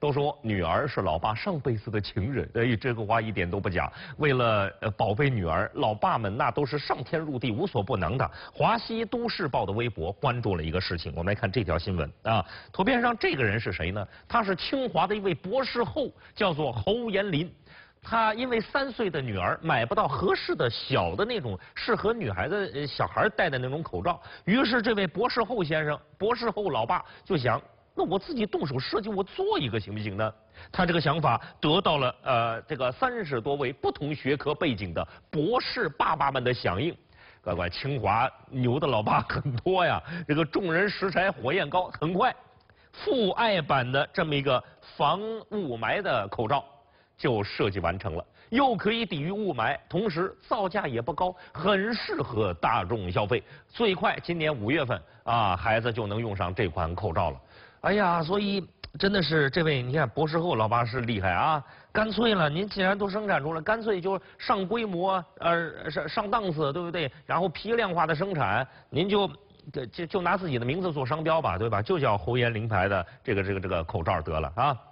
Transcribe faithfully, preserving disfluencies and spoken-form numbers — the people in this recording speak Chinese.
都说女儿是老爸上辈子的情人，哎，这个话一点都不假。为了呃宝贝女儿，老爸们那都是上天入地无所不能的。华西都市报的微博关注了一个事情，我们来看这条新闻啊。图片上这个人是谁呢？他是清华的一位博士后，叫做侯延林。他因为三岁的女儿买不到合适的小的那种适合女孩子、呃、小孩戴的那种口罩，于是这位博士后先生，博士后老爸就想，那我自己动手设计，我做一个行不行呢？他这个想法得到了呃这个三十多位不同学科背景的博士爸爸们的响应。乖乖，清华牛的老爸很多呀，这个众人拾柴火焰高，很快，父爱版的这么一个防雾霾的口罩就设计完成了，又可以抵御雾霾，同时造价也不高，很适合大众消费。最快今年五月份啊，孩子就能用上这款口罩了。哎呀，所以真的是这位你看博士后老爸是厉害啊，干脆了，您既然都生产出来，干脆就上规模，呃上上档次，对不对？然后批量化的生产，您就。就就拿自己的名字做商标吧，对吧？就叫侯延龄牌的这个这个这个口罩得了啊。